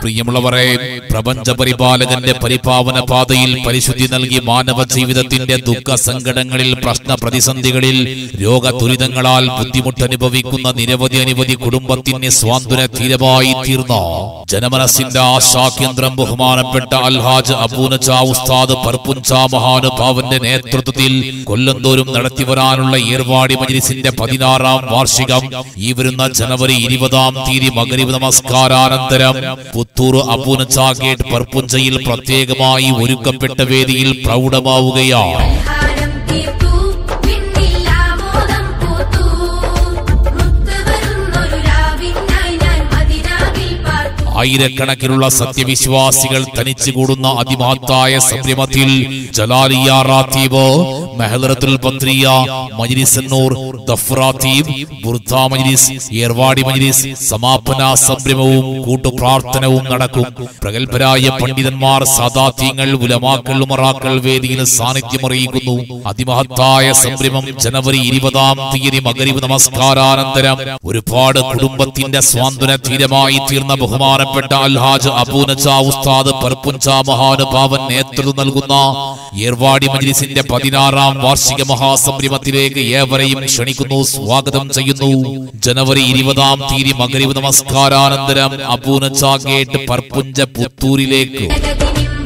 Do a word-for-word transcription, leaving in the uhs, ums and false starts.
പ്രിയമുള്ളവരെ, പ്രപഞ്ച പരിപാലകന്റെ പരിപാവന പാതയിൽ പരിശുദ്ധി നൽകി മാനവ ജീവിതത്തിന്റെ ദുഃഖ സങ്കടങ്ങളിൽ, പ്രശ്ന പ്രതിസന്ധികളിൽ, രോഗ ദുരിതങ്ങളാൽ ബുദ്ധിമുട്ടനുഭവിക്കുന്ന നിരവധി അനവധി കുടുംബത്തിന് സ്വാന്തന തീരമായി തീർന്ന ജനമനസ്സിന്റെ ആശാകേന്ദ്രം ബഹുമാനപ്പെട്ട അൽഹാജ് അബൂനച്ച ഉസ്താദ് പർപ്പുഞ്ച മഹാനുഭാവന്റെ നേതൃത്വത്തിൽ കൊല്ലന്തോറും നടത്തിവരാനുള്ള ഏർവാടി മജ്‌ലിസിന്റെ പതിനാറാം വാർഷികം ഈ വരുന്ന ജനുവരി ഇരുപതാം തീയതി മഗ്‌രിബ് നമസ്കാരാനന്തരം പുത്തൂർ അബൂനച്ച ഗേറ്റ് പർപ്പുഞ്ചയിൽ പ്രത്യേകമായി ഒരുക്കപ്പെട്ട വേദിയിൽ പ്രൗഢമാവുകയാണ്. ആയിരക്കണക്കിനുള്ള സത്യവിശ്വാസികൾ തനിച്ചുകൂടുന്ന അതിമഹത്തായ സംരംഭത്തിൽ ജലാലിയ റാത്തീബ്, മെഹ്ലറത്തുൽ ബദ്രിയ, മജ്‌ലിസ് നൂർ, ദഫ്റാത്തീബ്, ബുർദ മജ്‌ലിസ്, ഏർവാടി മജ്‌ലിസ് സമാപന സംരംഭവും കൂട്ടുപ്രാർത്ഥനവും നടക്കും. പ്രഗത്ഭരായ പണ്ഡിതന്മാർ, സാദാത്യങ്ങൾ, ഉലമാക്കൾ, ഉമറാക്കൾ വേദിയിൽ സാന്നിധ്യമറിയിക്കുന്നു. അതിമഹത്തായ സംരംഭം ജനുവരി ഇരുപതാം തീയതി മഗ്‌രിബ് നമസ്കാരാനന്തരം ഒരുപാട് കുടുംബത്തിന്റെ സ്വാന്തന തീരമായി തീർന്ന ബഹുമാന അൽഹാജ് അബൂനച്ച ഉസ്താദ് പർപ്പുഞ്ച മഹാനുഭാവൻ നേതൃത്വം നൽകുന്ന ഏർവാടി മജ്‌ലിസിന്റെ പതിനാറാം വാർഷിക മഹാസംരംഭത്തിലേക്ക് ഏവരെയും ക്ഷണിക്കുന്നു, സ്വാഗതം ചെയ്യുന്നു. ജനുവരി ഇരുപതാം തീയതി മഗ്‌രിബ് നമസ്കാരാനന്തരം അബൂനച്ച ഗേറ്റ് പർപ്പുഞ്ച പുത്തൂരിലേക്ക്